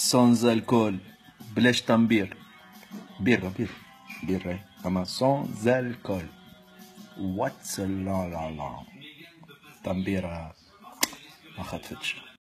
سونز الكول بلاش تنبير. بيرة اما سونز الكول. واتس لا لا لا تنبيرة ما خطفتش.